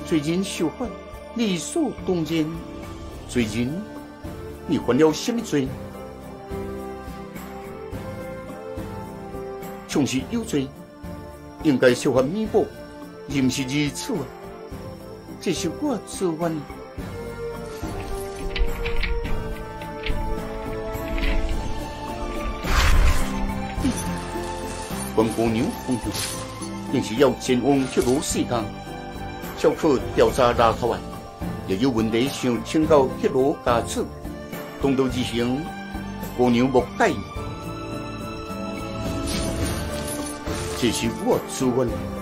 最近受害，理所当然。最近你犯了什么罪？从事有罪，应该受罚弥补，仍是如此啊！这是我自愿。本姑娘风流，硬是要前往铁路市场，小可调查拉头案，也有问题想请教铁路驾驶，公道之行，姑娘莫介意。这是我自愿。